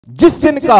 जिस दिन का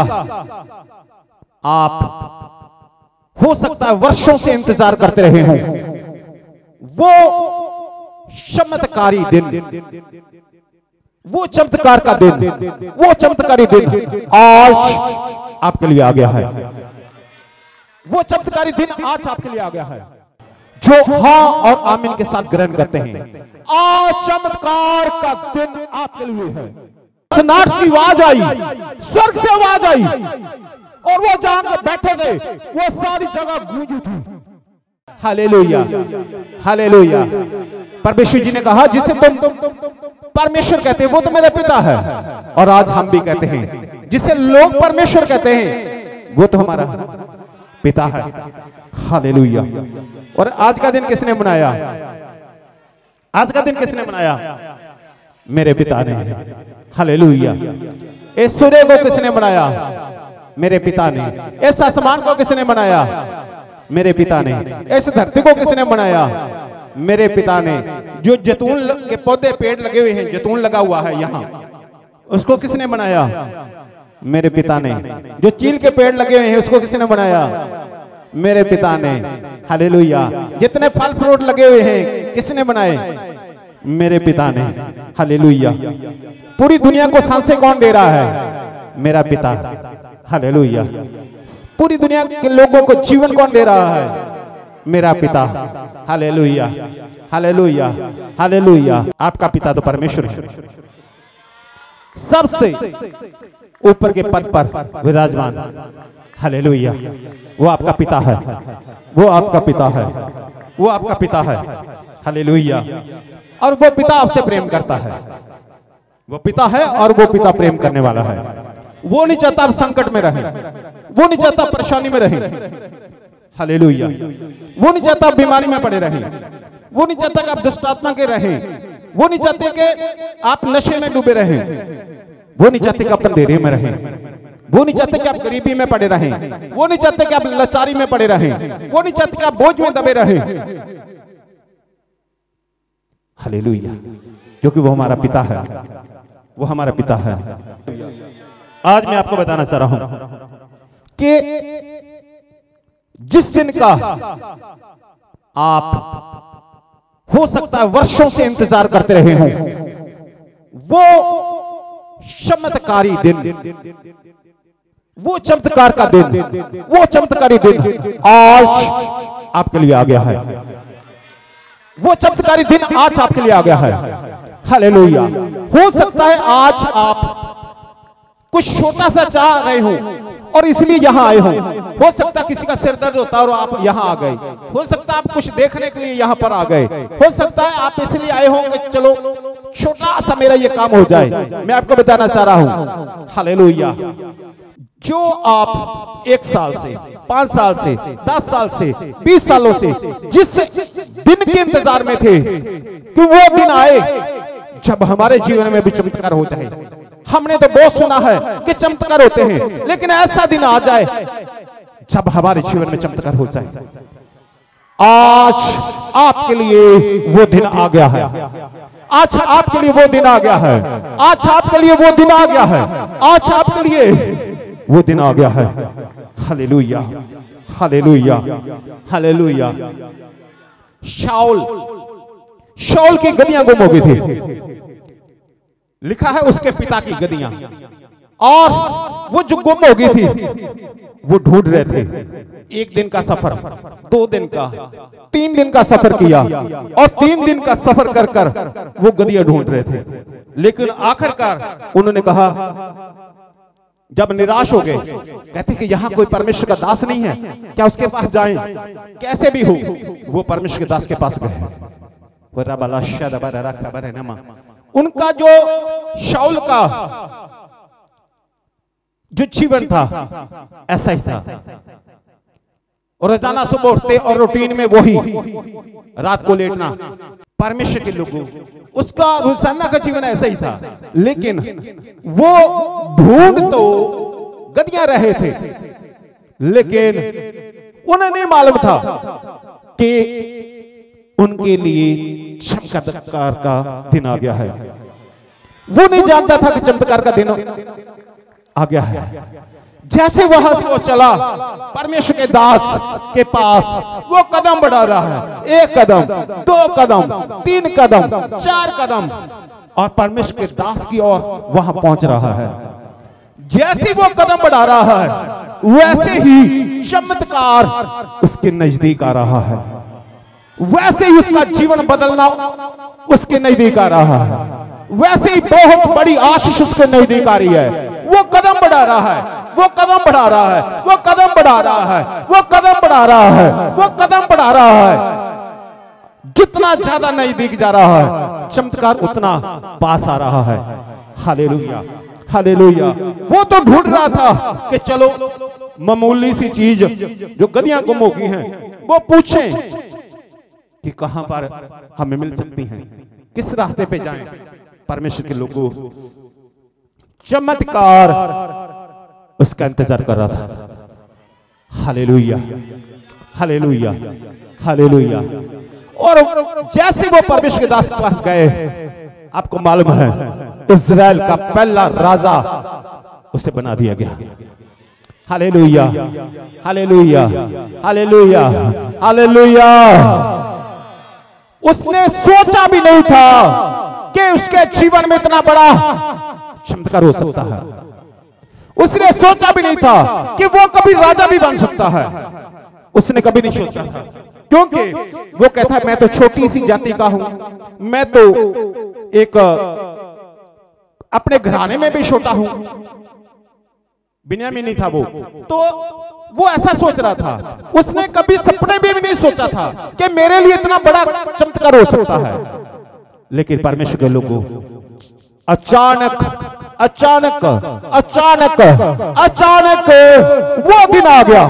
आप हो सकता है वर्षों से इंतजार करते रहे हों, वो चमत्कारी दिन, वो चमत्कार का दिन, वो चमत्कारी दिन आज आपके लिए आ गया है। वो चमत्कारी दिन आज आपके लिए आ गया है। जो हाँ और आमीन के साथ ग्रहण करते हैं, आज चमत्कार का दिन आपके लिए है। नाट की आवाज आई, स्वर्ग से आवाज आई, और वो जहां बैठे थे वो सारी जगह गूंज उठी। Hallelujah, hallelujah. परमेश्वर जी ने कहा, जिसे तुम परमेश्वर कहते हैं वो तो मेरा पिता है। और आज हम भी कहते हैं, जिसे लोग परमेश्वर कहते हैं वो तो हमारा पिता है। हालेलुया। और आज का दिन किसने मनाया? आज का दिन किसने मनाया? मेरे पिता ने। हालेलुया। इस सूर्य को किसने बनाया? मेरे पिता ने। इस आसमान को किसने बनाया? मेरे पिता ने। इस धरती को किसने बनाया? मेरे पिता ने। जो जैतून के पौधे पेड़ लगे हुए हैं, जैतून लगा हुआ है यहाँ, उसको किसने बनाया? मेरे पिता ने। जो चील के पेड़ लगे हुए हैं उसको किसने बनाया? मेरे पिता ने। हालेलुया। जितने फल फ्रूट लगे हुए हैं किसने बनाए? मेरे पिता ने। हालेलुया। पूरी दुनिया को सांसें कौन दे रहा है? मेरा पिता। हालेलुया। पूरी दुनिया के लोगों को जीवन कौन दे रहा है? मेरा पिता। Hallelujah, hallelujah, hallelujah. आपका पिता तो परमेश्वर है, सबसे ऊपर के पद पर विराजमान। हालेलुया। वो आपका पिता है, वो आपका पिता है, वो आपका पिता है। हालेलुया। और वो पिता आपसे प्रेम करता है। वो पिता है और वो पिता प्रेम करने वाला है। वो नहीं चाहता आप संकट में रहें, वो नहीं चाहता परेशानी में रहें। हालेलुया। वो नहीं चाहता आप बीमारी में पड़े रहें, वो नहीं चाहता कि आप दुष्टात्मा के रहें, वो नहीं चाहते कि आप नशे में डूबे रहें, वो नहीं चाहते कि आप अंधेरे में रहें, वो नहीं चाहते कि आप गरीबी में पड़े रहें, वो नहीं चाहते कि आप लाचारी में पड़े रहें, वो नहीं चाहते कि आप बोझ में दबे रहें। हालेलुया। क्योंकि वो हमारा पिता है, वो हमारा पिता है। आज मैं आपको बताना चाह रहा हूं कि जिस दिन का आप हो सकता है वर्षों से इंतजार करते रहे हों, वो चमत्कारी दिन, वो चमत्कार का दिन, वो चमत्कारी दिन आज आपके लिए आ गया है। वो चमत्कारी दिन आज आपके लिए आ गया है। हालेलुया। हो सकता है आज आप कुछ छोटा सा चाह रहे हो और इसलिए यहां आए हो सकता है किसी का सिर दर्द होता है और आप यहां आ गए, हो सकता है आप कुछ देखने के लिए यहां पर आ गए, हो सकता है आप इसलिए आए होंगे चलो छोटा सा मेरा ये काम हो जाए। मैं आपको बताना चाह रहा हूं, हालेलुया, जो आप 1 साल से, 5 साल से, 10 साल से, 20 सालों से जिस दिन के इंतजार में थे कि वो दिन आए जब हमारे जीवन में भी चमत्कार हो जाए। हमने तो बहुत सुना है कि चमत्कार होते हैं, लेकिन ऐसा दिन आ जाए जब हमारे जीवन में चमत्कार हो जाए। आज आपके लिए वो दिन आ गया है। आज आपके लिए वो दिन आ गया है। आज आपके लिए वो दिन आ गया है। आज आपके लिए वो दिन आ गया है। Hallelujah, hallelujah, hallelujah. शाऊल की गदियां गुम हो गई थी। लिखा है उसके पिता की गदियां, और वो जो गुम हो गई थी वो ढूंढ रहे थे। 1 दिन का सफर, 2 दिन का, 3 दिन का सफर किया, और 3 दिन का सफर कर कर वो गदियां ढूंढ रहे थे। लेकिन आखिरकार उन्होंने कहा, जब निराश हो गए, कहते कि यहां कोई परमेश्वर का दास नहीं है क्या उसके पास जाएं? कैसे भी हो वो परमेश्वर के दास के पास गए। उनका जो शाऊल का जो जीवन था ऐसा ही था। और रोजाना सुबह उठते और रूटीन में वही, रात को लेटना। परमेश्वर के लोगों उसका रोजाना का जीवन ऐसा ही था, लेकिन वो ढूंढ तो गदियां रहे थे, लेकिन उन्हें नहीं मालूम था कि उनके लिए चमत्कार का दिन आ गया है। वो नहीं जानता था कि चमत्कार का दिन आ गया है। जैसे वहां से वो चला परमेश्वर के दास के पास, वो कदम बढ़ा रहा है, 1 कदम, 2 कदम, 3 कदम, 4 कदम, और परमेश्वर के दास की ओर वहां पहुंच रहा है। जैसे वो कदम बढ़ा रहा है वैसे ही चमत्कार उसके नजदीक आ रहा है, वैसे ही उसका जीवन बदलना उसके नजदीक आ रहा है, वैसे ही बहुत बड़ी आशीष उसके नजदीक आ रही है। वो कदम बढ़ा रहा है, वो कदम बढ़ा रहा है, वो कदम बढ़ा रहा है, वो कदम बढ़ा रहा है, वो कदम बढ़ा रहा है। जितना ज्यादा नजदीक जा रहा है चमत्कार उतना पास आ रहा है। Hallelujah, hallelujah. वो तो ढूंढ रहा था कि चलो मामूली सी चीज जो गदियां गुम हो गई हैं वो पूछें कि कहां पर हमें मिल सकती हैं, किस रास्ते पे जाएं। परमेश्वर के लोगों चमत्कार उसका इंतजार कर रहा था। Hallelujah, hallelujah, hallelujah. और जैसे वो परमेश्वर के दास के पास गए, आपको मालूम है इज़राइल का पहला राजा उसे बना दिया गया। Hallelujah, hallelujah, hallelujah, hallelujah. उसने सोचा भी नहीं था कि उसके जीवन में इतना बड़ा चमत्कार हो सकता है। उसने सोचा भी नहीं था कि वो कभी राजा भी बन सकता है। उसने कभी नहीं सोचा था, क्योंकि वो कहता है मैं तो छोटी सी जाति का हूं, मैं तो एक अपने घराने में भी छोटा हूं। बिन्यामीन नहीं था वो, तो वो ऐसा सोच रहा था। उसने कभी सपने में भी नहीं सोचा था कि मेरे लिए इतना बड़ा चमत्कार हो सकता है। लेकिन परमेश्वर के लोगों अचानक अचानक अचानक अचानक वो दिन आ गया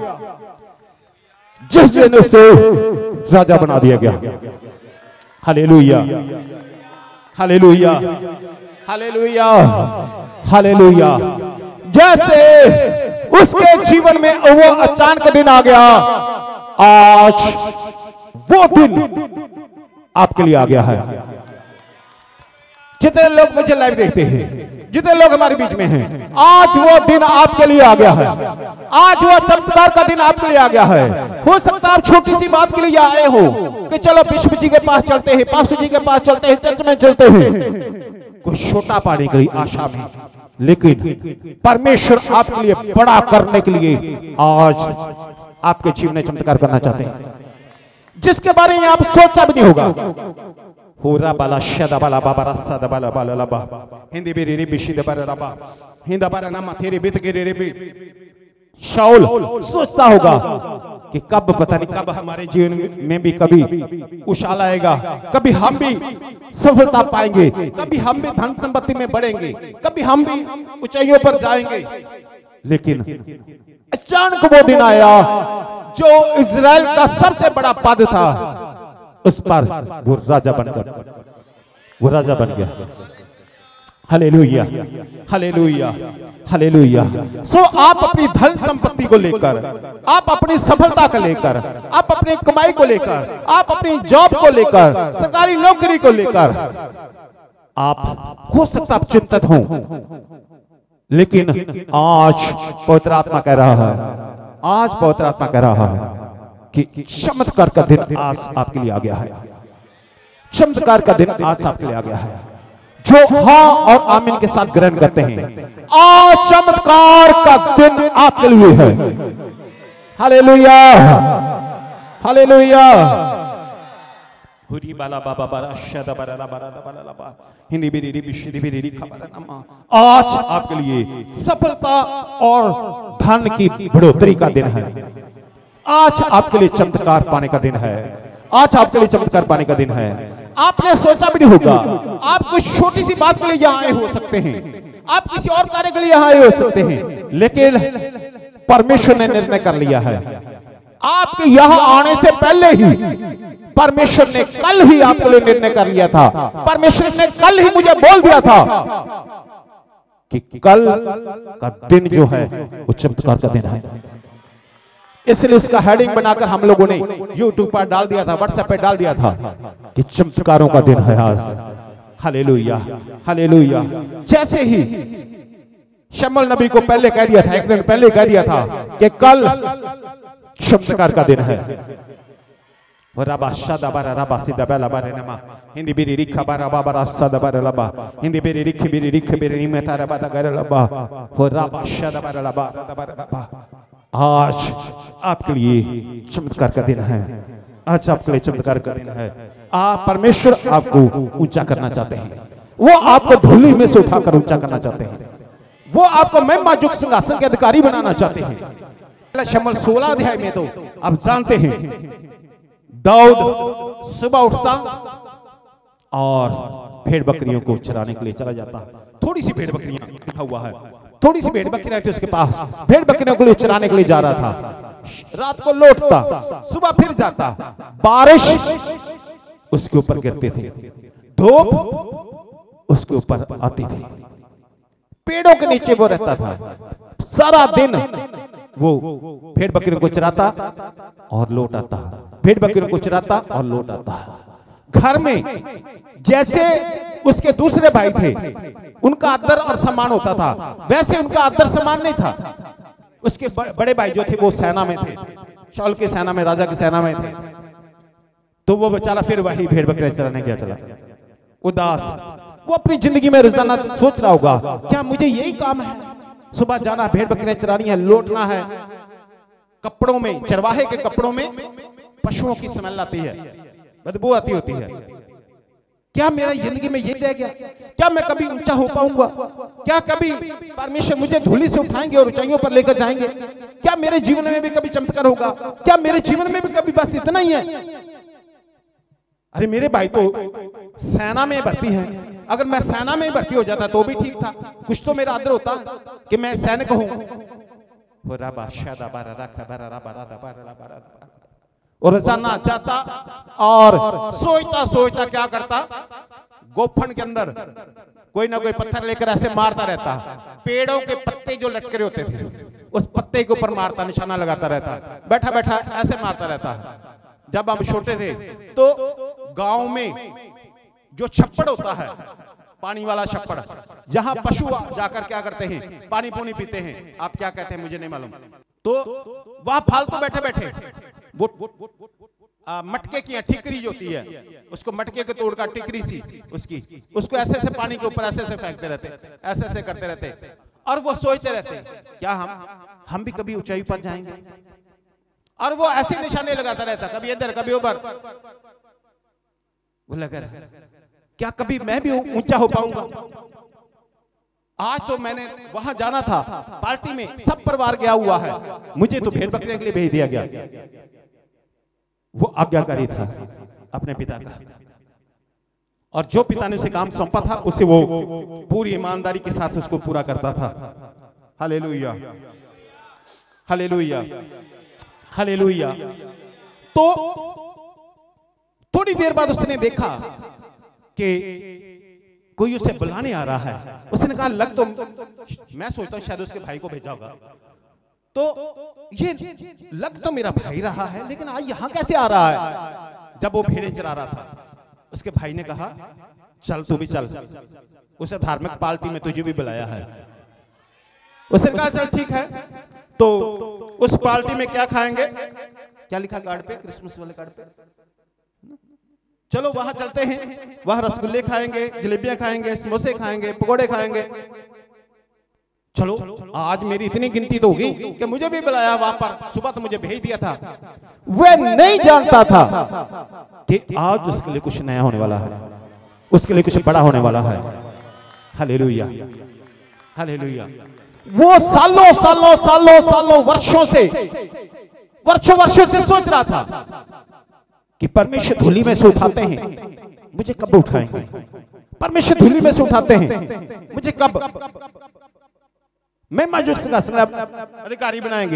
जिस दिन उसे राजा बना दिया गया। Hallelujah, hallelujah, hallelujah, hallelujah. जैसे उसके जीवन में वो अचानक दिन आ गया, आज वो दिन आपके लिए आ गया है। जितने लोग मुझे लाइव देखते हैं, जितने लोग हमारे बीच में हैं, आज वो दिन आपके लिए आ गया है। आज वो चमत्कार का दिन आपके लिए आ गया है। हो सकता है आप छोटी सी बात के लिए आए हो कि चलो बिशप जी के पास चलते हैं, पास्टर जी के पास चलते हैं, चर्च में चलते हैं, कुछ छोटा पाने की आशा में। लेकिन परमेश्वर आपके लिए बड़ा करने के लिए आज आपके जीवन में चमत्कार करना चाहते हैं, जिसके बारे में आप सोचा भी नहीं होगा। होरा बाला शदा बाला बाबा रसा द बाला बाला लबा हिंदी बेरी रे बिशी द बाला लबा हिंदा बाला नामा तेरे बित के रे बे। शाऊल सोचता होगा कि कब, पता नहीं कब हमारे जीवन में भी कभी उछाल आएगा, कभी हम भी सफलता पाएंगे, कभी हम भी धन संपत्ति में बढ़ेंगे, कभी हम भी ऊंचाइयों पर जाएंगे। लेकिन अचानक वो दिन आया जो इज़राइल का सबसे बड़ा पद था, उस पर वो राजा बन गया। Hallelujah, hallelujah, hallelujah. सो आप अपनी धन संपत्ति को लेकर, आप अपनी सफलता को लेकर, आप अपनी कमाई को लेकर, आप अपनी जॉब को लेकर, सरकारी नौकरी को लेकर, आप हो सकता आप चिंतित हो, लेकिन आज पवित्र आत्मा कह रहा है, आज पवित्र आत्मा कह रहा है कि चमत्कार का दिन आज आपके लिए आ गया है। चमत्कार का दिन आज आपके लिए आ गया है। जो हाँ और आमीन के साथ ग्रहण करते हैं, आज चमत्कार का दिन आपके लिए है। Hallelujah, hallelujah. हुरी बाला बाबा बाला शदा बाला बाला बाला बाला हिंदी बेरी बिशी बेरी खबर नामा। आज आपके लिए सफलता और धन की बढ़ोतरी का दिन है। आज आपके लिए चमत्कार पाने का दिन है। आज आपके लिए चमत्कार पाने का दिन है। आपने सोचा भी नहीं होगा, आप कुछ छोटी सी बात के लिए यहाँ आए हो सकते हैं, आप किसी और कार्य के लिए यहाँ आए हो सकते हैं, लेकिन परमेश्वर ने निर्णय कर लिया है। आपके यहाँ आने से पहले ही परमेश्वर ने कल ही आपके लिए निर्णय कर लिया था। परमेश्वर ने कल ही मुझे बोल दिया था कि कल का दिन जो है वो चमत्कार का दिन है। इसलिए इसका हेडिंग बनाकर हम लोगों ने YouTube पर डाल दिया था, WhatsApp पे डाल दिया था कि चमत्कारों का दिन है आज। Hallelujah, hallelujah. जैसे ही शम्मुल नबी को पहले कह दिया था, एक दिन पहले कह दिया था कि कल चमत्कार का दिन है। रबा शदबर रबा सिदबल बरनमा हिंदी बिरी रिखा बरा बाबा सदबर लबा हिंदी बिरी रिख बिरी निमता रबा तगर लबा हो रबा शदबर लबा दबर लबा। आज आपके लिए चमत्कार का दिन है, आज आपके लिए चमत्कार का दिन है। आप परमेश्वर आपको ऊंचा करना चाहते हैं, वो आपको धूलि में से उठाकर ऊंचा करना चाहते हैं, वो आपको महिमा युक्त सिंहासन के अधिकारी बनाना चाहते हैं। शम्मुल 16 अध्याय में तो आप जानते हैं दाऊद सुबह उठता और भेड़ बकरियों को चराने के लिए चला जाता। थोड़ी सी भेड़ बकरियां लिखा हुआ है, थोड़ी सी भेड़ बकरियां थी उसके पास, भेड़ बकरियों को लिए चराने के लिए जा रहा था। रात को लौटता, सुबह फिर जाता, बारिश उसके ऊपर गिरते थे, धूप उसके ऊपर आती थी, पेड़ों के नीचे वो रहता था। सारा दिन वो भेड़ बकरियों को चराता और लौट आता, भेड़ बकरियों को चराता और लौट आता। घर में जैसे उसके दूसरे भाई थे, उनका आदर और सम्मान होता था, वैसे उनका आदर सम्मान नहीं था। उसके बड़े भाई जो थे वो सेना में थे, शाऊल की सेना में, राजा की सेना में थे। तो वो बेचारा फिर वही भेड़ बकरियां चराने गया, चला उदास। वो अपनी जिंदगी में रोजाना सोच रहा होगा, क्या मुझे यही काम है? सुबह जाना, भेड़ बकरियां चरानी है, लौटना है। कपड़ों में, चरवाहे के कपड़ों में पशुओं की स्मेल आती है, बदबू आती होती है। क्या मेरा जिंदगी में यही रह गया? क्या मैं कभी ऊंचा हो पाऊंगा? क्या कभी परमेश्वर मुझे धूलि से उठाएंगे और ऊंचाइयों पर लेकर जाएंगे? क्या मेरे जीवन में भी कभी चमत्कार होगा? क्या मेरे जीवन में भी कभी बस इतना ही है? अरे मेरे भाई तो सेना में भर्ती है, अगर मैं सेना में भर्ती हो जाता तो भी ठीक था, कुछ तो मेरा आदर होता कि मैं सैनिक हूं। और रोजाना जाता और सोचता सोचता क्या करता, गोफन के अंदर कोई ना कोई पत्थर लेकर ऐसे मारता रहता। पेड़ों के पत्ते जो लटके रहे होते थे, उस पत्ते के ऊपर मारता, निशाना लगाता रहता, बैठा बैठा ऐसे मारता रहता। जब हम छोटे थे तो गांव में जो छप्पड़ होता है, पानी वाला छप्पड़, जहां पशु जाकर क्या करते हैं, पानी पूनी पीते हैं, आप क्या कहते हैं मुझे नहीं मालूम। तो वहां फालतू बैठे बैठे वो मटके की ठिकरी जो होती है, उसको मटके के तोड़ का टिकरी सी उसको ऐसे ऐसे पानी के ऊपर ऐसे ऐसे फेंकते रहते, ऐसे ऐसे करते रहते, और वो सोचते रहते क्या हम भी कभी ऊंचाई पर जाएंगे। और वो ऐसे निशाने लगाता रहता, कभी इधर कभी उधर। वो लगा क्या कभी मैं भी ऊंचा हो पाऊंगा? आज तो मैंने वहां जाना था, पार्टी में सब परिवार गया हुआ है, मुझे तो भेड़ बकरियों के लिए भेज दिया गया। वो आज्ञाकारी था अपने पिता का, और जो पिता ने उसे काम सौंपा था उसे वो पूरी ईमानदारी के साथ उसको पूरा करता था। Hallelujah, hallelujah, hallelujah. तो थोड़ी देर बाद उसने देखा कि कोई उसे बुलाने आ रहा है। उसने कहा लग तो, मैं सोचता हूं शायद उसके भाई को भेजा होगा, तो ये लग तो मेरा भाई रहा है, लेकिन आज यहां कैसे आ रहा है? जब वो भेड़ें चरा रहा था, उसके भाई ने कहा चल तू भी चल, उसे धार्मिक पार्टी में तुझे भी बुलाया है। उसने कहा चल ठीक है। तो उस पार्टी में क्या खाएंगे, क्या लिखा कार्ड पे, क्रिसमस वाले कार्ड पे, चलो वहां चलते हैं, वहां रसगुल्ले खाएंगे, जलेबियां खाएंगे, समोसे खाएंगे, पकोड़े खाएंगे। चलो आज मेरी इतनी गिनती तो होगी कि मुझे भी बुलाया वहां पर, सुबह तो मुझे भेज दिया था। वह नहीं जानता था कि आज उसके लिए कुछ नया होने वाला है, उसके लिए कुछ बड़ा होने वाला है। Hallelujah, hallelujah. वो सालों सालों सालों सालों वर्षों से सोच रहा था कि परमेश्वर धूलि में से उठाते हैं, मुझे कब उठाएंगे? परमेश्वर धूलि में से उठाते हैं, मुझे कब मैं मौजूद का अधिकारी बनाएंगे?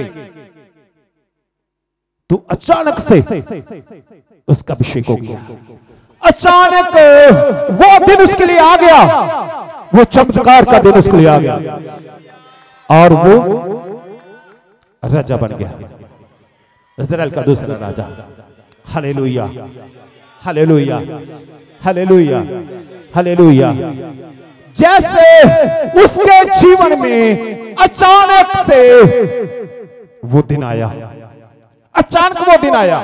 तो अचानक से उसका अभिषेक हो गया। अचानक वो दिन उसके लिए आ गया, वो चमत्कार का दिन उसके लिए आ गया, और वो राजा बन गया, इस्राएल का दूसरा राजा। Hallelujah, hallelujah, hallelujah, hallelujah. जैसे उसके जीवन में अचानक से वो दिन आया, अचानक वो दिन आया,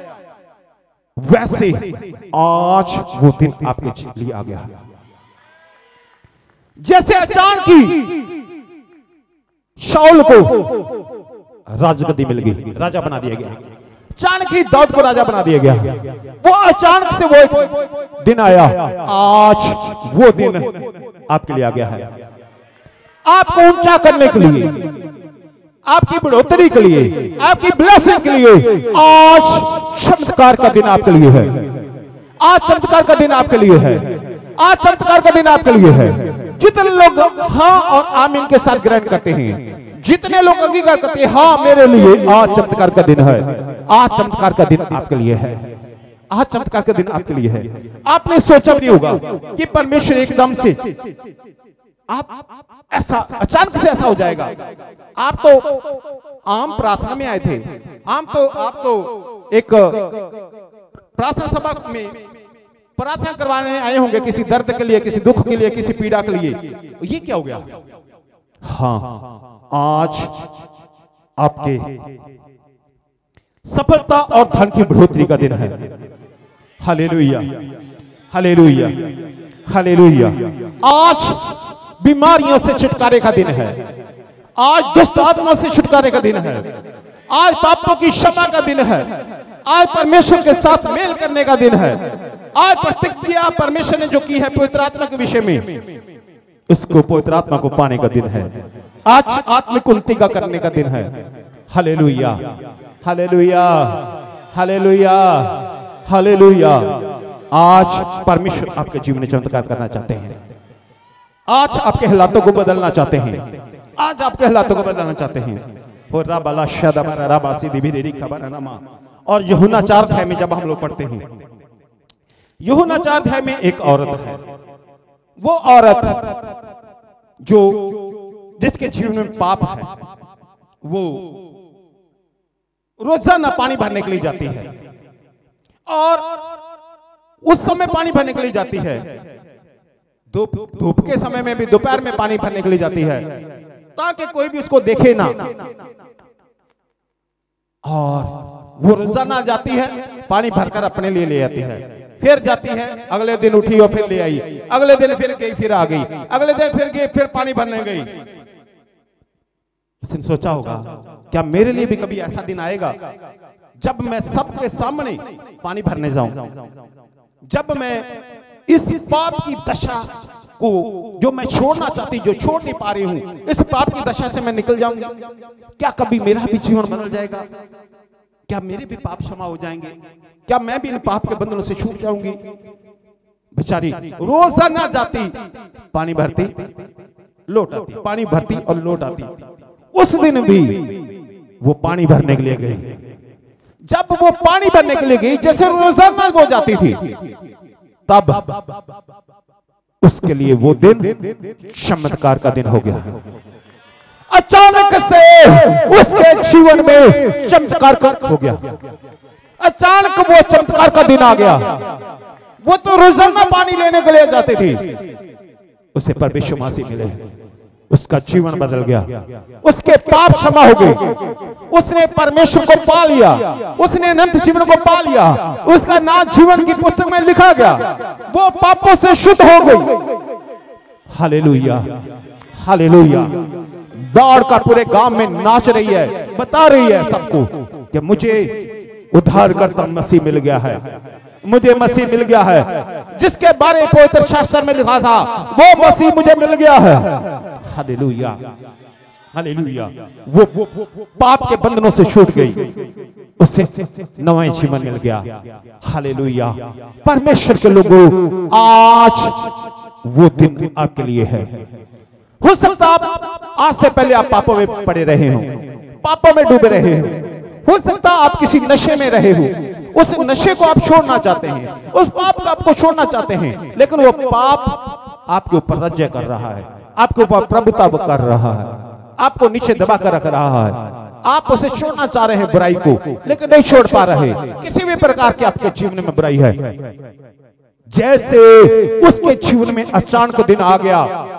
वैसे आज वो दिन आपके लिए आ गया। जैसे अचानक ही शाऊल को राजगद्दी मिल गई, राजा बना दिया गया, अचानक ही दाऊद को राजा बना दिया गया। वो अचानक से वो एक दिन आया, आज वो दिन आपके लिए आ गया है। आपको ऊंचा करने के लिए, आपकी बढ़ोतरी के लिए, आपकी ब्लेसिंग के लिए आज चमत्कार का दिन आपके लिए है। आज चमत्कार का दिन आपके लिए है। आज चमत्कार का दिन आपके लिए है। जितने लोग हाँ और आमीन के साथ ग्रहण करते हैं, जितने लोग अंगीकार करते हैं हाँ मेरे लिए आज चमत्कार का दिन है, आज चमत्कार का दिन आपके लिए है, आज चमत्कार का दिन आपके लिए है। आपने सोचा भी नहीं होगा कि परमेश्वर एकदम से आप ऐसा अचानक से ऐसा हो जाएगा। आप तो आम प्रार्थना में आए थे, आप तो एक प्रार्थना सभा में प्रार्थना करवाने आए होंगे, किसी दर्द के लिए, किसी दुख के लिए, किसी पीड़ा के लिए। ये क्या हो गया? हाँ, आज आपके सफलता और धन की बढ़ोतरी का दिन है। Hallelujah, hallelujah, hallelujah. आज बीमारियों से छुटकारे का दिन है, आज दुष्ट आत्मा से छुटकारे का दिन है, आज पापों की क्षमा का दिन है, आज परमेश्वर के साथ मेल करने का दिन है, आज प्रतिज्ञा परमेश्वर ने जो की है पवित्र आत्मा के विषय में, इसको पवित्र आत्मा को पाने का दिन है। आज आत्मिक उन्नति का करने का दिन है। Hallelujah, hallelujah, hallelujah, hallelujah. आज परमेश्वर आपके जीवन में चमत्कार करना चाहते हैं। आज आपके हालातों को बदलना चाहते हैं। आज आपके हालातों को बदलना चाहते हैं। और राबाला शादाबारा राबासी दिबिरेरी खबरनामा। और यूहन्ना 4 अध्याय में जब हम लोग पढ़ते हैं, यूहन्ना 4 अध्याय में एक औरत है। वो औरत जो जिसके जीवन में पाप है, वो रोजाना पानी भरने के लिए जाती है, और उस समय पानी भरने के लिए जाती है, धूप के समय में भी, दोपहर में पानी भरने के लिए जाती है, ताकि कोई भी उसको देखे ना। और वो रोजाना जाती है, पानी भरकर अपने लिए ले आती है, फिर जाती है, अगले दिन उठी और फिर ले आई, अगले दिन फिर गई, फिर आ गई, अगले दिन फिर गई, फिर पानी भरने गई। इसने सोचा होगा क्या मेरे लिए भी कभी ऐसा दिन आएगा जब मैं सबके सामने पानी भरने जाऊं, जब मैं इस पाप की दशा को जो मैं छोड़ना चाहती, जो छोड़ नहीं पा रही हूं, इस पाप की दशा से मैं निकल जाऊंगी। क्या कभी मेरा भी जीवन बदल जाएगा? क्या मेरे भी पाप क्षमा हो जाएंगे? क्या मैं भी इन पाप के बंधनों से छूट जाऊंगी? बेचारी रोजाना जाती, पानी भरती, लौट आती, पानी भरती और लौट आती। उस दिन भी वो पानी भरने के लिए गई। जब वो पानी भरने के लिए गई, जैसे रोजाना वो जाती थी, तब उसके लिए वो दिन चमत्कार का दिन हो गया। अचानक से उसके जीवन में चमत्कार हो गया। अचानक वो चमत्कार का दिन आ गया। वो तो रोजाना पानी लेने के लिए जाती थी, उसे परमेश्वर मसीह मिले, उसका जीवन बदल गया, उसके पाप क्षमा हो गए, उसने परमेश्वर को पा लिया, उसने अनंत जीवन को पा लिया, उसका नाम जीवन की पुस्तक में लिखा गया, वो पापों से शुद्ध हो गई। Hallelujah, hallelujah. दौड़ का पूरे गांव में नाच रही है, बता रही है सबको कि मुझे उद्धारकर्ता मसीह मिल गया है, मुझे मसीह मिल गया है, जिसके बारे में पवित्र शास्त्र में लिखा था वो मसीह मुझे मिल गया है। Hallelujah, hallelujah. वो पाप के बंधनों से छूट गई, उसे नया जीवन मिल गया। हालेलुया। परमेश्वर के लोगों, आज वो दिन आपके लिए है। हो सकता आप आज से पहले आप पापों में पड़े रहे हो, पापों में डूबे रहे हो, हो सकता आप किसी नशे में रहे हो, उस नशे को आप छोड़ना चाहते हैं, उस पाप को आपको छोड़ना चाहते हैं, लेकिन वो पाप आपके ऊपर राज्य कर रहा है, आपके ऊपर प्रभुता कर रहा है, आपको नीचे दबा कर रख रहा है। आप उसे छोड़ना चाह रहे हैं बुराई को, लेकिन नहीं छोड़ पा रहे। किसी भी प्रकार के आपके जीवन में बुराई है, जैसे उसके जीवन में अचानक दिन आ गया,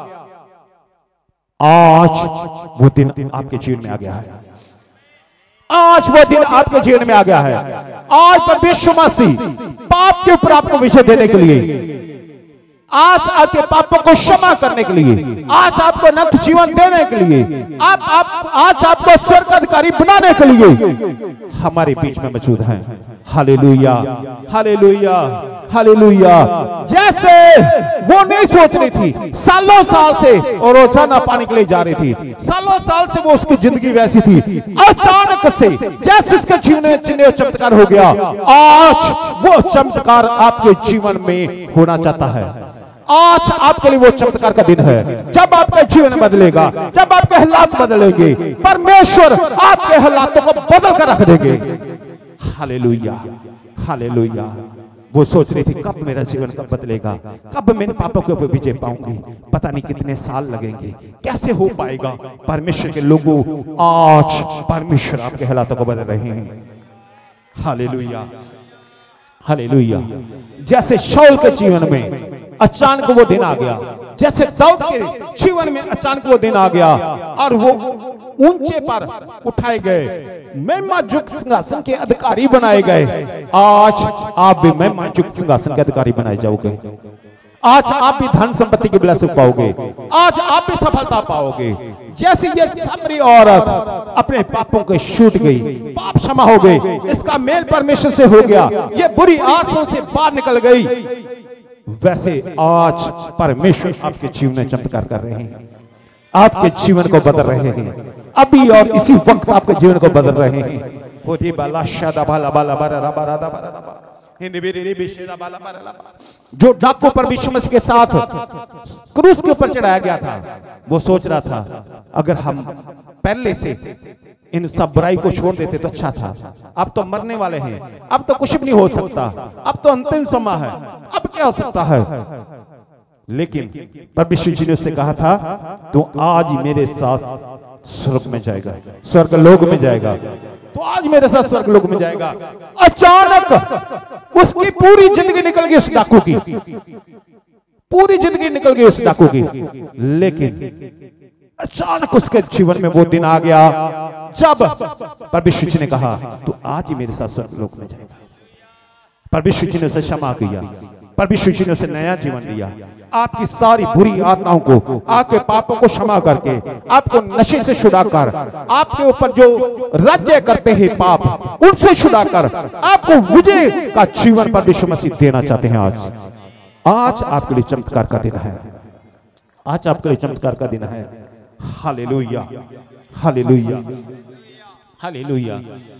आज वो दिन आपके जीवन में आ गया है। आज वो दिन आपके जीवन में आ गया है। आज परमेश्वर मसीह पाप के ऊपर आपको विजय देने के लिए, आज आपके पापों को क्षमा करने के लिए, आज आपको अनंत जीवन देने के लिए, आज आपको स्वर्ग का अधिकारी बनाने के लिए हमारे बीच में मौजूद हैं। Hallelujah, hallelujah, hallelujah. जैसे वो नहीं सोच रही थी, सालों साल से और रोजाना पानी के लिए जा रही थी, सालों साल से वो उसकी जिंदगी वैसी थी, अचानक से जैसे उसके जीवन में चिन्ह चमत्कार हो गया, आज वो चमत्कार आपके जीवन में होना चाहता है। आज आपके लिए वो चमत्कार का दिन है, जब आपका जीवन बदलेगा, जब आपके हालात बदलेंगे, परमेश्वर आपके हालातों को बदल कर रख देंगे। Hallelujah, hallelujah. वो सोच रही थी कब मेरा जीवन कब बदलेगा, कब मैं पापों के ऊपर विजय पाऊंगी, पता नहीं कितने साल लगेंगे, कैसे हो पाएगा। परमेश्वर के लोगों, आज परमेश्वर आपके हालातों को बदल रहे हैं। Hallelujah, hallelujah. जैसे शाऊल के जीवन में अचानक वो दिन आ गया, जैसे दाऊद के जीवन में अचानक वो दिन आ गया और वो ऊंचे पर उठाए गए, महिमा युक्त सिंहासन के अधिकारी बनाए गए। आज आप भी महिमा युक्त सिंहासन के अधिकारी बनाए जाओगे। आज आप भी धन संपत्ति की ब्लेसिंग पाओगे, आज आप भी सफलता पाओगे। जैसे ये सामरी औरत अपने पापों के छूट गई, पाप क्षमा हो गए, इसका मेल परमेश्वर से हो गया, ये बुरी आंसुओं से बाहर निकल गई, वैसे आज परमेश्वर आपके जीवन में चमत्कार कर रहे हैं, आपके जीवन को बदल रहे हैं। अभी और इसी वक्त आपके जीवन को बदल रहे हैं। जो डाकू परमेश्वर मसीह के साथ क्रूस के ऊपर चढ़ाया गया था, वो सोच रहा था अगर हम पहले से इन सब बुराई को छोड़ देते तो अच्छा था। अब तो मरने वाले हैं, अब तो कुछ भी नहीं हो सकता, अब तो अंतिम समय है, अब क्या हो सकता है। लेकिन परमेश्वर जी ने उससे कहा था तो आज ही मेरे साथ स्वर्ग में जाएगा, स्वर्ग लोक में जाएगा, तो आज मेरे साथ स्वर्ग लोक में जाएगा। अचानक उसकी पूरी जिंदगी निकल गई उस डाकू की, पूरी जिंदगी निकल गई उस डाकू की। लेकिन अचानक उसके जीवन में वो दिन आ गया जब परमेश्वर जी ने कहा तो आज ही मेरे साथ स्वर्ग लोक में जाएगा। परमेश्वर जी ने उसे क्षमा किया, परमेश्वर जी ने उसे नया जीवन दिया। आपकी सारी बुरी आत्माओं को, आपके पापों को क्षमा करके, आपको नशे से छुड़ाकर, आपके ऊपर जो राज्य करते हैं पाप, उनसे छुड़ाकर आपको विजय का जीवन परमेश्वर मसीह देना चाहते हैं। आज आपके लिए चमत्कार का दिन है, आज आपके लिए चमत्कार का दिन है। Hallelujah, hallelujah, hallelujah.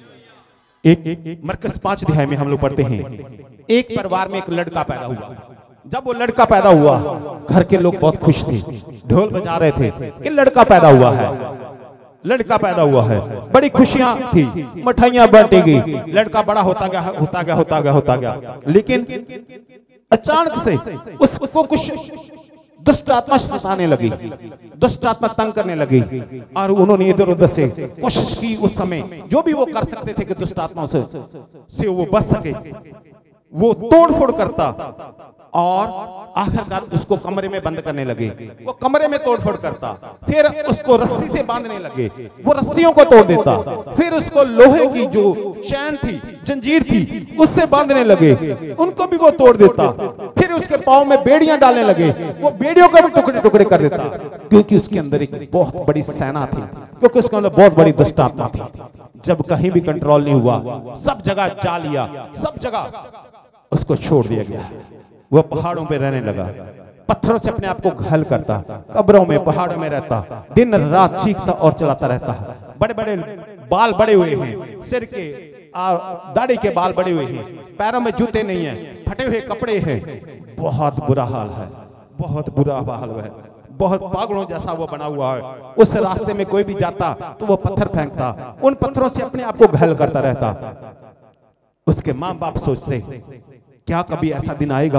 एक मरकस 5 अध्याय में हम लोग पढ़ते हैं, एक परिवार में एक लड़का पैदा हुआ। जब वो लड़का पैदा हुआ, घर के लोग बहुत खुश थे, ढोल बजा रहे थे कि लड़का पैदा हुआ है, लड़का पैदा हुआ है। बड़ी खुशियां थी, मिठाइयां बांटी गई, लड़का बड़ा होता गया, होता गया, होता गया, होता गया। लेकिन अचानक से उसको कुछ दुष्ट आत्मा सताने लगी, दुष्ट आत्मा तंग करने लगी, और उन्होंने इधर उधर से कोशिश की। उस समय जो भी वो कर सकते थे कि दुष्ट आत्माओं से वो बच सके, वो तोड़ फोड़ करता, और आखिरकार उसको कमरे में बंद करने लगे। वो कमरे में तोड़ फोड़ करता, फिर उसको रस्सी से बांधने लगे, वो रस्सियों को तोड़ देता, फिर उसको लोहे की जो चैन थी, जंजीर थी, उससे बांधने लगे, उनको भी वो तोड़ देता। फिर उसके पांव में बेड़ियां डालने लगे, वो बेड़ियों को भी टुकड़े टुकड़े कर देता, क्योंकि उसके अंदर एक बहुत बड़ी सेना थी, क्योंकि उसके अंदर बहुत बड़ी दुष्ट आत्मा थी। जब कहीं भी कंट्रोल नहीं हुआ, सब जगह जा लिया, सब जगह उसको छोड़ दिया गया। वो पहाड़ों पे रहने लगा, पत्थरों से अपने आप को घायल करता, कब्रों में, पहाड़ों में रहता, दिन रात चीखता और चलाता रहता। बड़े बड़े बाल बड़े हुए हैं, सिर के दाढ़ी के बाल बड़े हुए हैं, पैरों में जूते नहीं है, फटे हुए कपड़े हैं, बहुत बुरा हाल है, बहुत बुरा हाल है, बहुत पागलों जैसा वो बना हुआ है। उस रास्ते में कोई भी जाता तो वो पत्थर फेंकता, उन पत्थरों से अपने आप को घायल करता रहता। उसके माँ बाप सोचते क्या कभी ऐसा दिन आएगा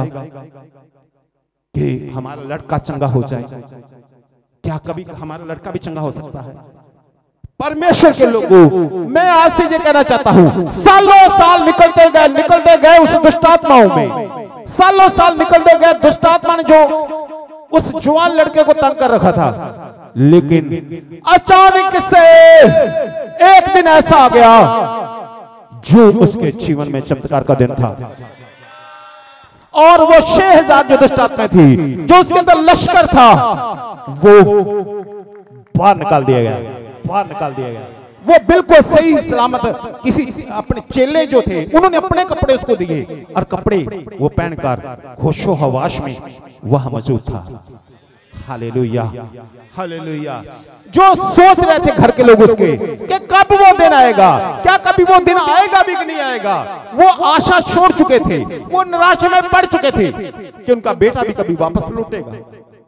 कि हमारा लड़का चंगा हो जाए, क्या कभी हमारा लड़का भी चंगा हो सकता है। परमेश्वर के लोगों, मैं आज से ये कहना चाहता हूं, सालों साल निकलते गए उस दुष्ट आत्माओं में, सालों साल निकलते गए, दुष्ट आत्मा ने जो उस जवान लड़के को तंग कर रखा था, लेकिन अचानक से एक दिन ऐसा आ गया जो उसके जीवन में चमत्कार का दिन था। और वो 6000 जो दुष्ट आत्माएं थी, जो उसके अंदर लश्कर था, वो बाहर निकाल दिया गया, बाहर निकाल दिया गया। वो बिल्कुल सही सलामत, किसी अपने चेले जो थे उन्होंने अपने कपड़े उसको दिए और कपड़े वो पहनकर होशो हवाश में वह मौजूद था। Hallelujah, hallelujah. जो सोच रहे थे घर के लोग उसके कि कब वो दिन आएगा, क्या कभी वो दिन आएगा भी कि नहीं आएगा, वो आशा छोड़ चुके थे, वो निराशा में पड़ चुके थे कि उनका बेटा भी कभी वापस लौटेगा,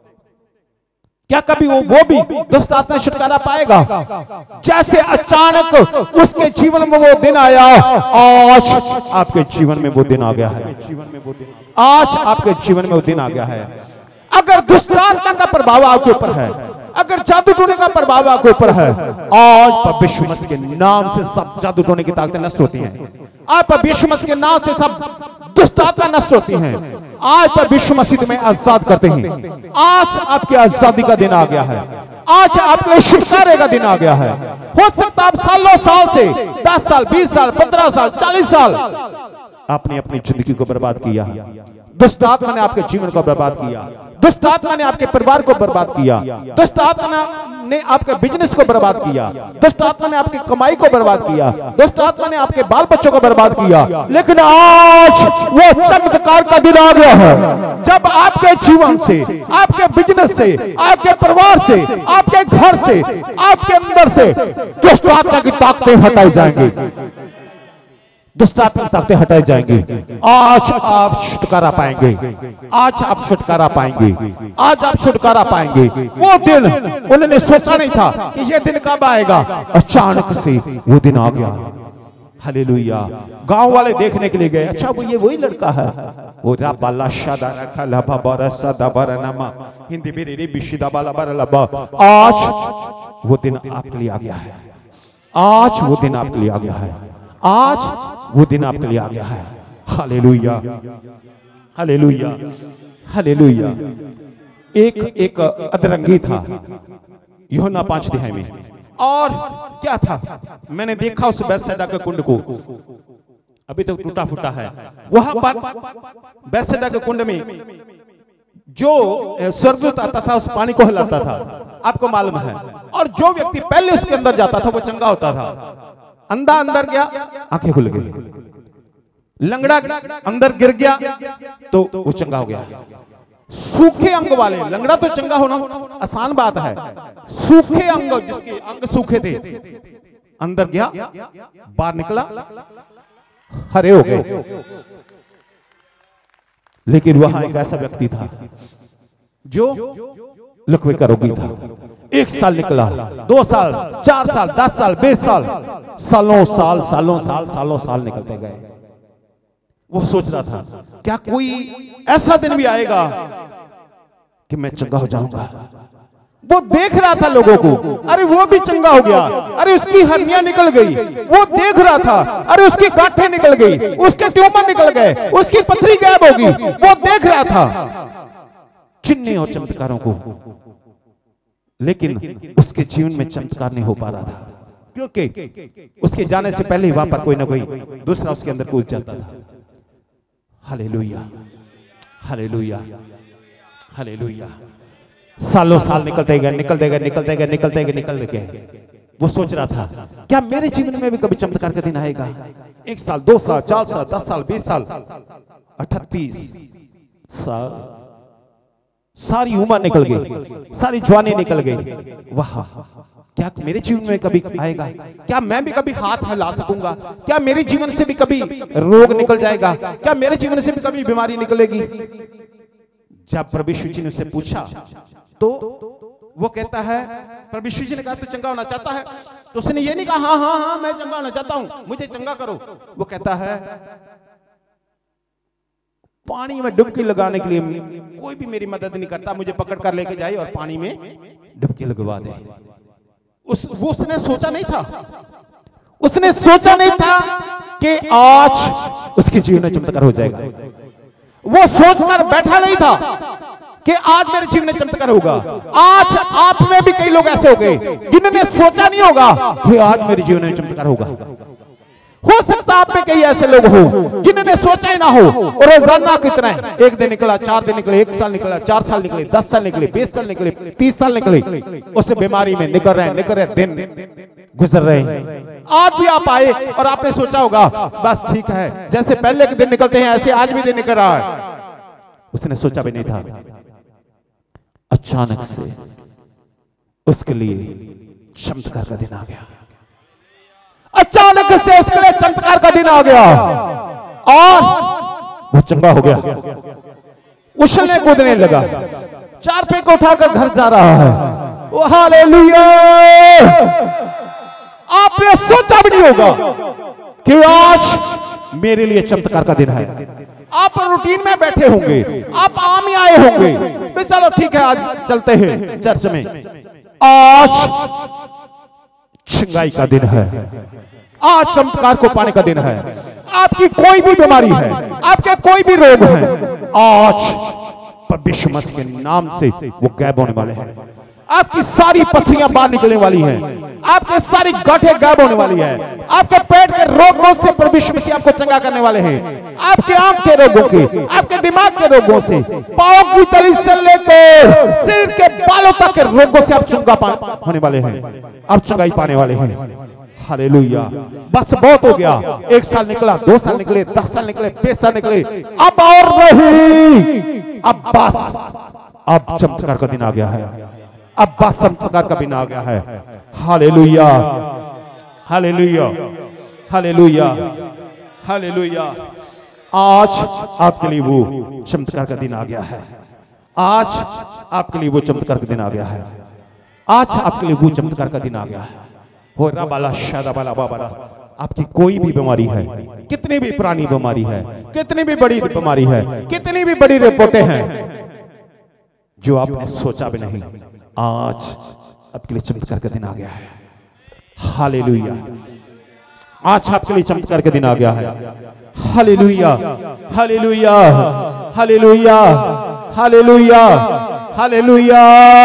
क्या कभी वो भी दुष्ट आत्मा छुटकारा पाएगा। जैसे अचानक उसके जीवन में वो दिन आया, आज आपके जीवन में वो दिन आ गया है, आज आपके जीवन में वो दिन आ गया है। अगर दुष्ट आत्मा का प्रभाव आपके ऊपर है, अगर जादू टोने का प्रभाव आपके ऊपर है, आज प्रभु यीशु मसीह के नाम से सब जादू टोने की ताकतें नष्ट होती हैं। आज प्रभु यीशु मसीह के नाम से सब दुष्ट आत्मा नष्ट होती हैं। आज प्रभु यीशु मसीह तुम्हें आजाद करते हैं। आज आपकी आजादी का दिन आ गया है, आज आपके लिए छुटकारे का दिन आ गया है। हो सकता है आप सालों साल से 10 साल 20 साल 15 साल 40 साल आपने अपनी जिंदगी को बर्बाद किया, दुष्ट आत्मा ने आपके जीवन को बर्बाद किया, दुष्ट आत्मा ने आपके परिवार को बर्बाद किया, दुष्ट आत्मा ने आपके बिजनेस को बर्बाद किया, दुष्ट आत्मा ने आपकी कमाई को बर्बाद किया, दुष्ट आत्मा ने आपके बाल बच्चों को बर्बाद किया। लेकिन आज वो चमत्कार का दिन आ गया है जब आपके जीवन से, आपके बिजनेस से, आपके परिवार से, आपके घर से, आपके अंदर से दुष्ट आत्मा की ताकतें हटाई जाएंगी, दुष्ट आत्मा की ताकतें हटाई जाएंगी। आज आप छुटकारा पाएंगे, आज आप छुटकारा पाएंगे, आज आप छुटकारा पाएंगे। वो दिन उन्होंने सोचा नहीं था कि ये दिन कब आएगा, अचानक से वो दिन आ गया। हालेलुया। गांव वाले देखने के लिए गए, अच्छा वो ये वही लड़का है, वो राबाला शादा रखा लबा बरा सदा बरा नमा हिंदी बेरे रे बिशिदा बाला बरा लबा। आज वो दिन आपके लिए आ गया है, आज वो दिन आपके लिए आ गया है, आज वो दिन आपके लिए आ गया है। Hallelujah, hallelujah, hallelujah. एक अधरंगी था यूहन्ना 5 अध्याय में, और क्या था, मैंने देखा उस बैतसैदा के कुंड को, अभी तक टूटा फूटा है। वहां पर बैतसैदा के कुंड में जो स्वर्गदूत आता था उस पानी को हिलाता था, आपको मालूम है। और जो व्यक्ति पहले उसके अंदर जाता था वो चंगा होता था। अंधा अंदर गया, आंखें खुल गई, लंगड़ा अंदर गिर गया तो वो चंगा हो गया। सूखे अंग वाले, लंगड़ा तो चंगा होना आसान बात है, सूखे अंग, जिसके अंग सूखे थे, अंदर गया, बाहर निकला, हरे हो गए। लेकिन वहां एक ऐसा व्यक्ति था जो लकवे का रोगी था। 1 साल निकला, 2 साल, 4 साल, 10 साल, 20 साल, सालों साल, सालों साल, सालों साल निकलते गए। वो सोच रहा था क्या कोई ऐसा दिन भी आएगा कि मैं चंगा हो जाऊंगा। वो देख रहा था लोगों को, अरे वो भी चंगा हो गया, अरे उसकी हड्डियां निकल गई। वो देख रहा था, अरे उसकी गांठें निकल गई, उसके ट्यूमर निकल गए, उसकी पथरी गायब होगी। वो देख रहा था चिन्ह और चमत्कारों को, लेकिन उसके जीवन में चमत्कार नहीं हो पा रहा था, क्योंकि उसके जाने से पहले ही वहां पर कोई ना कोई दूसरा उसके अंदर कूद जाता था। Hallelujah, hallelujah, hallelujah. सालों साल निकलते गए, निकलते गए, निकलते गए, निकलते गए, निकल गए। वो सोच रहा था क्या मेरे जीवन में भी कभी चमत्कार का दिन आएगा। 1 साल, 2 साल, 4 साल, 10 साल, 20 साल, 38 साल, सारी उम्र निकल गई, सारी जवानी निकल गई। वाह, क्या मेरे जीवन में कभी आएगा, क्या मैं भी कभी हाथ हिला सकूंगा, क्या मेरे जीवन से भी कभी रोग निकल जाएगा, क्या मेरे जीवन से भी कभी बीमारी निकलेगी। जब प्रभु यीशु जी ने उससे पूछा तो वो कहता है, प्रभु यीशु जी ने कहा तू चंगा होना चाहता है, तो उसने ये नहीं कहा हाँ हाँ हाँ मैं चंगा होना चाहता हूं, मुझे चंगा करो। वो कहता है पानी में डुबकी लगाने के लिए कोई भी मेरी मदद नहीं करता, मुझे पकड़ कर लेके जाए और पानी में डुबकी लगवा दे। उसने सोचा नहीं था, उसने सोचा नहीं था कि आज उसके जीवन में चमत्कार हो जाएगा। वो सोचकर बैठा नहीं था कि आज मेरे जीवन में चमत्कार होगा। आज आप में भी कई लोग ऐसे हो गए जिन्होंने सोचा नहीं होगा कि आज मेरे जीवन में चमत्कार होगा। हो सकता आप में कई ऐसे लोग हो जिन्होंने सोचा ही ना हो, और रोजाना कितना है, एक दिन निकला, 4 दिन निकले, 1 साल निकला, 4 साल निकले, 10 साल निकले, 20 साल निकले, 30 साल निकले, उस बीमारी में निकल रहे दिन गुजर रहे हैं। आज भी आप आए और आपने सोचा होगा बस ठीक है, जैसे पहले के दिन निकलते हैं ऐसे आज भी दिन निकल रहा है। उसने सोचा भी नहीं था, अचानक से उसके लिए चमत्कार का दिन आ गया। अचानक से उसके लिए चमत्कार का दिन आ गया और वो चंगा हो गया, उछलने कूदने लगा, 4 पैर को उठाकर घर जा रहा है। Oh hallelujah! आपने सोचा भी नहीं होगा कि आज मेरे लिए चमत्कार का दिन है। आप रूटीन में बैठे होंगे, आप आम ही आए होंगे, तो चलो ठीक है आज चलते हैं चर्च में। आज छंगाई का दिन है, आज चमत्कार को पाने का दिन है। आपकी कोई भी बीमारी है, आपके कोई भी रोग है, आज परमेश्वर मसीह के नाम से वो गायब होने वाले हैं। आपकी सारी पथरियां बाहर निकलने वाली हैं, आपके सारी गांठें गायब होने वाली है, आपके पेट के रोगों से परमेश्वर मसीह आपको चंगा करने वाले हैं, आपके आंख के रोगों के, आपके दिमाग के रोगों से, पांव की तली से लेकर सिर के बालों तक के रोगों से आप चंगा होने वाले हैं, आप चंगाई पाने वाले हैं। हालेलुया! बस बहुत हो गया, 1 साल निकला, 2 साल निकले, 10 साल निकले, 20 साल निकले, अब और नहीं, अब बस, अब चमत्कार का दिन आ गया है, अब बस चमत्कार का दिन आ गया है। हालेलुया! हालेलुया! हालेलुया! हालेलुया! आज आपके लिए वो चमत्कार का दिन आ गया है। आज आपके लिए वो चमत्कार का दिन आ गया है। आज आपके लिए वो चमत्कार का दिन आ गया है। हो रबाला शादाबाला बाबाला, आपकी कोई भी बीमारी है, कितनी भी पुरानी बीमारी है, कितनी भी बड़ी बीमारी है, कितनी भी बड़ी रिपोर्टें हैं जो आपने सोचा भी नहीं, आज आपके लिए चमत्कार का दिन आ गया है। हालेलुया! आज आपके लिए चमत्कार का दिन आ गया है। Hallelujah! Hallelujah! Hallelujah! Hallelujah! Hallelujah!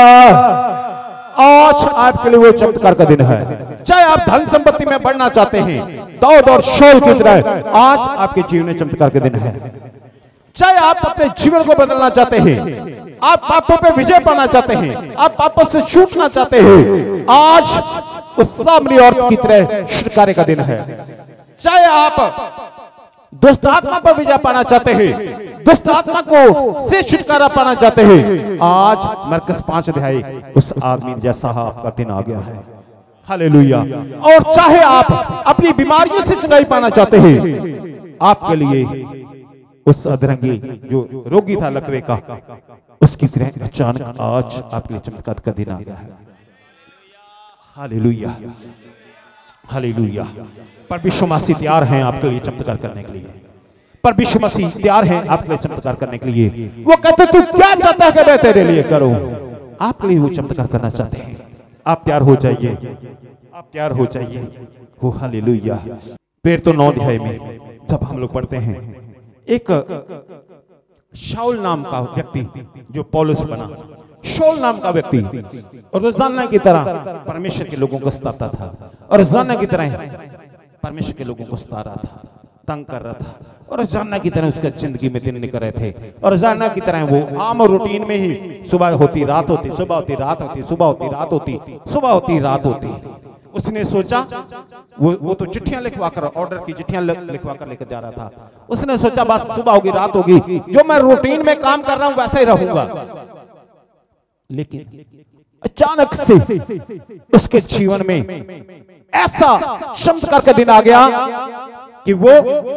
आज आपके लिए वो चमत्कार का दिन है। चाहे आप धन संपत्ति में बढ़ना चाहते हैं, दाऊद और शाऊल की तरह, आज आपके जीवन में चमत्कार का दिन है। चाहे आप अपने जीवन को बदलना चाहते हैं, आप पापों पे विजय पाना चाहते हैं, आप पापों से छूटना चाहते हैं, आज उस सामरी औरत की तरह छुटकारे का दिन है। चाहे आप दुष्ट आत्मा पर विजय पाना चाहते हैं, दुष्ट आत्मा को से छुटकारा पाना चाहते हैं, आज मरकस 5 अध्याय उस आदमी जैसा आपका दिन आ गया है। हालेलुया! और चाहे आप अपनी बीमारियों से चंगाई पाना चाहते हैं, आपके लिए उस अधरंगी जो रोगी था लकवे का, उसकी तरह अचानक आज आपके लिए चमत्कार का दिन आ गया है। हालेलुया! हालेलुया! परमेश्वर मसीह तैयार हैं आपके लिए चमत्कार करने के लिए। परमेश्वर मसीह तैयार हैं आपके लिए चमत्कार करने के लिए। वो कहते तू क्या चाहता है कि मैं तेरे लिए करूं, आपके लिए वो चमत्कार करना चाहते हैं। आप तैयार हो जाइए, आप तैयार हो जाइए। हो हालेलुया! फिर तो 9 अध्याय में जब हम लोग पढ़ते हैं, एक शाऊल नाम का व्यक्ति जो पौलुस बना, शाऊल नाम का व्यक्ति रोजाना की तरह परमेश्वर के लोगों को सताता था, और रोजाना की तरह परमेश्वर के लोगों को सता रहा था, तंग कर रहा था, और रोजाना की तरह उसका जिंदगी में दिन निकल रहे थे, और रोजाना की तरह वो आम रूटीन में ही सुबह होती रात होती, सुबह होती रात होती, सुबह होती रात होती, सुबह होती रात होती। उसने सोचा, वो तो चिट्ठियां लिखवा कर, ऑर्डर की चिट्ठियां लिखवा कर लेकर जा रहा था। उसने सोचा बस सुबह होगी रात होगी, जो मैं रूटीन में काम कर रहा हूं वैसे ही रहूंगा। लेकिन अचानक से उसके जीवन में ऐसा चमत्कार का दिन आ गया कि वो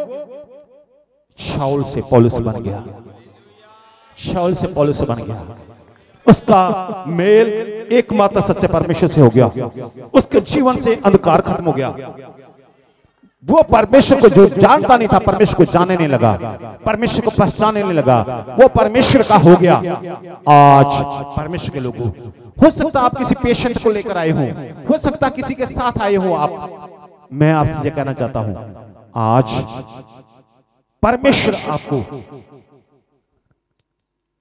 शाऊल से पौलुस बन गया, शाऊल से पौलुस बन गया। उसका मेल एकमात्र सच्चे परमेश्वर से हो गया। उसके जीवन से अंधकार खत्म हो गया। वो परमेश्वर को जो जानता नहीं था, परमेश्वर को जानने नहीं लगा, परमेश्वर को पहचानने नहीं लगा, वो परमेश्वर का हो गया। आज परमेश्वर के लोगों, हो सकता आप किसी पेशेंट को लेकर आए हो सकता किसी के साथ आए हो आप, मैं आपसे ये कहना चाहता हूं, आज परमेश्वर आपको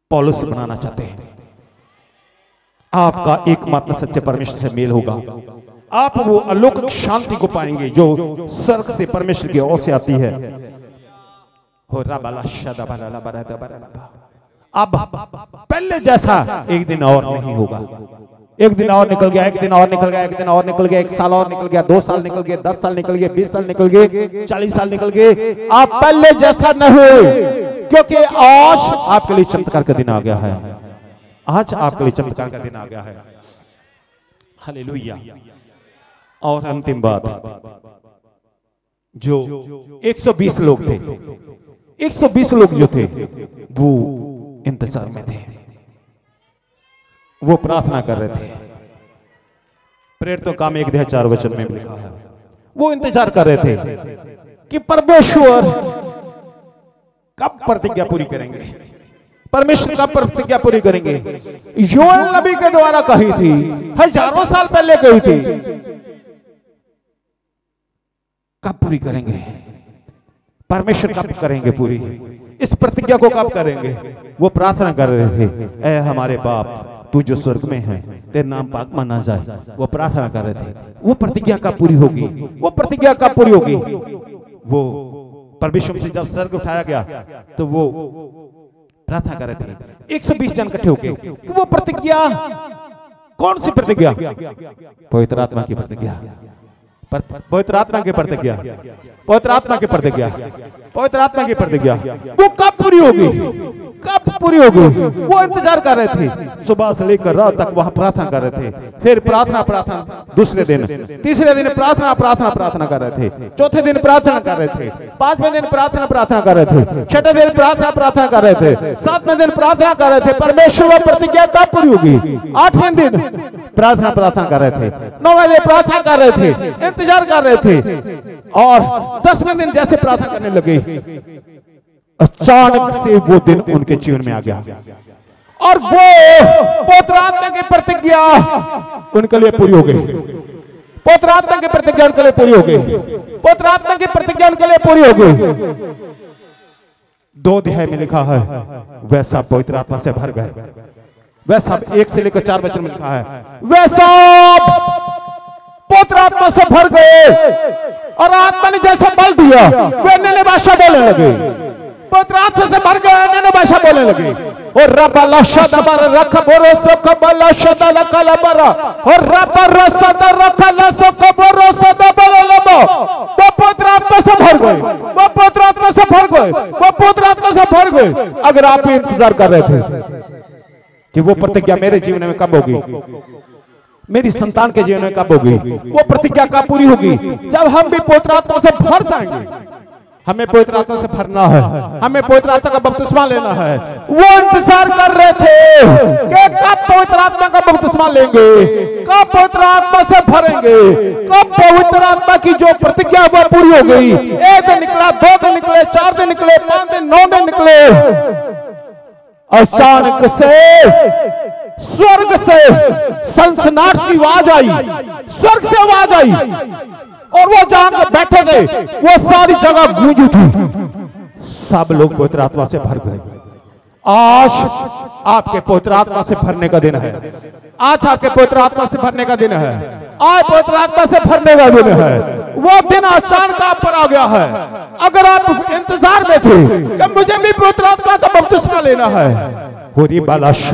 पौलुस बनाना चाहते हैं। आपका एकमात्र सच्चे परमेश्वर से मेल होगा, आप वो अलौकिक शांति को पाएंगे जो स्वर्ग से परमेश्वर की ओर से आती है। अब पहले जैसा एक दिन और नहीं होगा। एक दिन और निकल गया, एक दिन और निकल गया, एक दिन और निकल गया, 1 साल और निकल गया, 2 साल निकल गए, 10 साल निकल गए, 20 साल निकल गए, 40 साल निकल गए। आप पहले जैसा नहीं, क्योंकि आज आपके लिए चमत्कार का दिन आ गया है। आज आपके लिए चमत्कार का दिन आ गया है। हालेलुया। और अंतिम बात, जो 120 लोग थे, 120 लोग जो थे वो इंतजार में थे, वो प्रार्थना कर रहे थे। प्रेरितों का काम 1:4 में लिखा है, वो इंतजार कर रहे थे कि परमेश्वर कब प्रतिज्ञा पूरी करेंगे, परमेश्वर कब प्रतिज्ञा पूरी करेंगे। योएल नबी के द्वारा कही थी, हजारों साल पहले कही थी, कब पूरी करेंगे, परमेश्वर कब करेंगे पूरी, इस प्रतिज्ञा को कब करेंगे। वो प्रार्थना कर रहे थे, ऐ हमारे बाप तू जो स्वर्ग में है, तेरा नाम पाक माना जाए। वो प्रार्थना कर रहे थे, वो प्रतिज्ञा कब पूरी होगी, वो प्रतिज्ञा कब पूरी होगी। वो परमेश्वर से जब स्वर्ग उठाया गया तो वो प्रार्थना कर रहे थे 120 जन इकट्ठे होके कि वो प्रतिज्ञा, कौन सी प्रतिज्ञा, पवित्र आत्मा की प्रतिज्ञा, पवित्र आत्मा की प्रतिज्ञा, पवित्र आत्मा की प्रतिज्ञा, पवित्र आत्मा की प्रतिज्ञा, वो कब पूरी होगी, कब पूरी होगी। वो इंतजार कर रहे थे, सुबह से लेकर रात तक वहां प्रार्थना कर रहे थे। फिर प्रार्थना प्रार्थना, दूसरे दिन, तीसरे दिन प्रार्थना प्रार्थना प्रार्थना कर रहे थे, चौथे दिन प्रार्थना कर रहे थे, 5वें दिन प्रार्थना प्रार्थना कर रहे थे, 6ठे दिन प्रार्थना प्रार्थना कर रहे थे, 7वें दिन प्रार्थना कर रहे थे परमेश्वर प्रतिज्ञा कब पूरी होगी। 8वें दिन प्रार्थना प्रार्थना कर रहे थे, 9वें दिन प्रार्थना कर रहे थे, इंतजार कर रहे थे। और 10वें दिन जैसे प्रार्थना करने लगे, अचानक से वो दिन उनके जीवन में आ गया और वो पवित्र आत्मा की प्रतिज्ञा उनके लिए पूरी हो गई। पवित्र आत्मा की प्रतिज्ञा उनके लिए पूरी हो गई। पवित्र आत्मा की प्रतिज्ञा उनके लिए पूरी हो गई। 2 अध्याय में लिखा है, वैसा पवित्र आत्मा से भर गए। वैसा 1 से लेकर 4 वचन में लिखा है, वैसा पवित्र आत्मा से भर गए और आत्मा ने जैसा बल दिया वे अन्य भाषा बोलने लगे। पवित्र आत्मा से भर गए, अन्य भाषा बोलने लगे। और रब लशदबर रख बोरो कबल शदल कलबरा और रब रसद रख लसो कबरो सदबल लब। वो पवित्र आत्मा से भर गए, वो पवित्र आत्मा से भर गए, वो पवित्र आत्मा से भर गए। अगर आप भी इंतजार कर रहे थे कि वो प्रतिज्ञा मेरे जीवन में कब होगी, मेरी संतान के जीवन में कब होगी, वो प्रतिज्ञा कब पूरी होगी, जब हम भी पवित्र आत्मा से भर जाएंगे। हमें पवित्र आत्मा से भरना है, हमें पवित्र आत्मा का बपतिस्मा लेना है। वो इंतजार कर रहे थे कि कब पवित्र आत्मा का बपतिस्मा लेंगे, कब पवित्र आत्मा से भरेंगे, कब पवित्र आत्मा की जो प्रतिज्ञा वो पूरी हो गई। 1 दिन निकला, 2 दिन निकले, 4 दिन निकले, 5 दिन, 9 दिन निकले। अचानक से स्वर्ग से सनसनाहट की आवाज आई, स्वर्ग से आवाज आई और वो जहां बैठे थे वो सारी जगह गूंज उठी। सब लोग पवित्र आत्मा से भर गए। आज आपके पवित्र आत्मा से भरने का दिन है। आज आपके पवित्र आत्मा से भरने का दिन है। आज पवित्र आत्मा से भरने का दिन है। वो दिन अचानक आप पर आ गया है। अगर आप इंतजार में थे कि मुझे भी पवित्र आत्मा का बपतिस्मा लेना है, वो दिन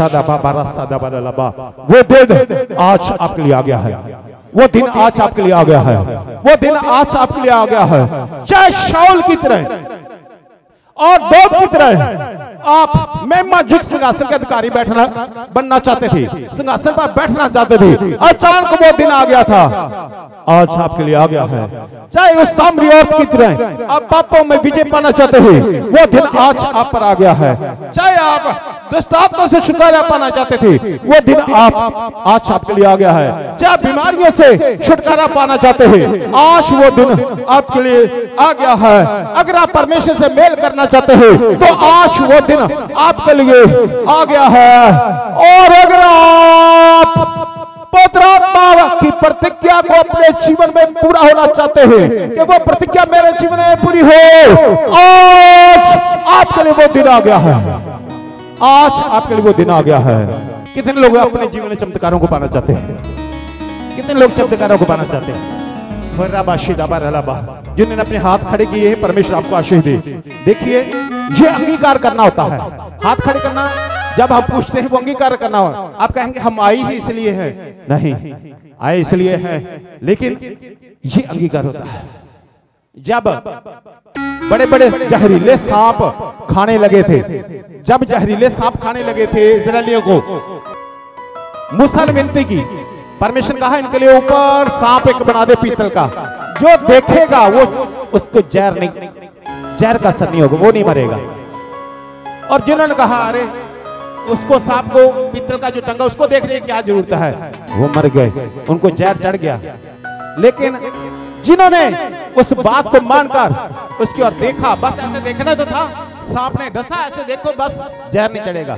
आज आपके लिए आ गया है। वो दिन आज आपके लिए आ गया है। वो दिन आज आपके लिए आ गया है। चाहे शाऊल की तरह और दाऊद की तरह आप महिमा युक्त सिंहासन के अधिकारी बनना चाहते थे, सिंहासन पर बैठना चाहते थे। अचानक वो दिन आ गया था, आज आपके लिए आ गया है। चाहे उस सामरी औरत की तरह आप पापों में विजय पाना चाहते थे, वो दिन आज आप पर आ गया है। चाहे आप दुष्ट आत्मा से छुटकारा पाना चाहते थे, वो दिन आज आपके लिए आ गया है। चाहे बीमारियों से छुटकारा पाना चाहते थे, आज वो दिन आपके लिए आ गया है। अगर आप परमेश्वर से मेल करना चाहते हो तो आज वो दिन आपके लिए आ गया है। और अगर आप पवित्र आत्मा की प्रतिज्ञा को अपने जीवन में पूरा होना चाहते हैं कि वो प्रतिज्ञा मेरे जीवन में पूरी हो, आज आपके लिए वो दिन आ गया है। आज आपके लिए वो दिन आ गया है। कितने लोग अपने जीवन में चमत्कारों को पाना चाहते हैं? कितने लोग चमत्कारों को पाना चाहते हैं? जिन्होंने अपने हाथ खड़े किए हैं, परमेश्वर आपको आशीष दे। देखिए, ये अंगीकार करना होता है। हाथ खड़े करना, जब हम पूछते हैं वो अंगीकार करना हो। आप कहेंगे हम आए ही इसलिए हैं, नहीं आए इसलिए हैं, लेकिन ये अंगीकार होता है। जब बड़े बड़े जहरीले सांप खाने लगे थे, जब जहरीले सांप खाने लगे थे इस्राएलियों को, मूसा ने विनती की, परमेश्वर कहा इनके लिए ऊपर सांप एक बना दे पीतल का, जो देखेगा वो उसको जहर का असर नहीं होगा, वो नहीं मरेगा। और जिन्होंने कहा अरे उसको सांप को पीतल का जो टंगा उसको देखने की क्या जरूरत है, वो मर गए, उनको जहर चढ़ गया। लेकिन जिन्होंने उस बात को मानकर उसकी ओर देखा, बस ऐसे देखना तो था, सांप ने डसा, ऐसे देखो बस जहर नहीं चढ़ेगा।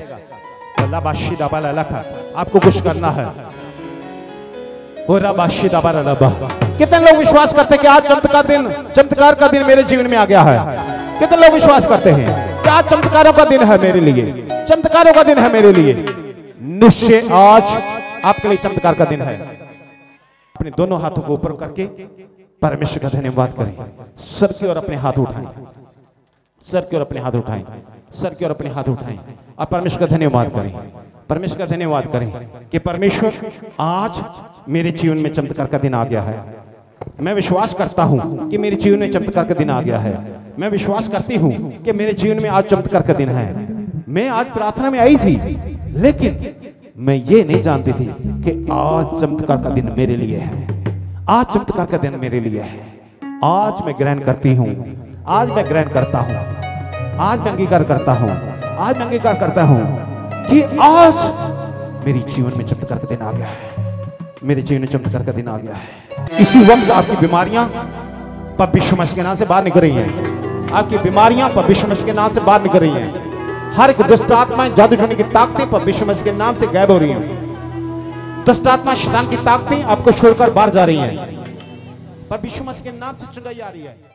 आपको कुछ करना है। कितने लोग विश्वास करते हैं कि आज चमत्कार का दिन मेरे जीवन में आ गया है? कितने लोग विश्वास करते हैं कि आज चमत्कारों का दिन है मेरे लिए, चमत्कारों का दिन है मेरे लिए? निश्चय आज आपके लिए चमत्कार का दिन है। अपने दोनों हाथों को ऊपर करके परमेश्वर का धन्यवाद करें। सर की ओर अपने हाथ उठाएं, सर की ओर अपने हाथ उठाएं, सर की ओर अपने हाथ उठाएं और परमेश्वर का धन्यवाद करें। परमेश्वर का धन्यवाद करें कि परमेश्वर आज मेरे जीवन में चमत्कार का दिन आ गया है। मैं विश्वास करता हूं कि मेरे जीवन में चमत्कार का दिन आ गया है। मैं विश्वास करती हूं कि मेरे जीवन में आज चमत्कार का दिन है। मैं आज प्रार्थना में आई थी, लेकिन मैं ये नहीं जानती थी कि आज चमत्कार का दिन मेरे लिए है। आज चमत्कार का दिन मेरे लिए है। आज मैं ग्रहण करती हूं, आज मैं ग्रहण करता हूं, आज मैं अंगीकार करता हूं, आज मैं अंगीकार करता हूं कि आज मेरे जीवन में चमत्कार का दिन आ गया है। मेरे जीवन में चमत्कार का दिन आ गया है। इसी वक्त आपकी बीमारियां प्रभु यीशु मसीह के नाम से बाहर निकल रही हैं। आपकी बीमारियां प्रभु यीशु मसीह के नाम से बाहर निकल रही हैं। हर एक दुष्ट आत्माएं, जादू टोने की ताकतें प्रभु यीशु मसीह के नाम से गायब हो रही हैं। दुष्ट आत्मा, शैतान की ताकतें आपको छोड़कर बाहर जा रही हैं। प्रभु यीशु मसीह के नाम से चंगाई आ रही है।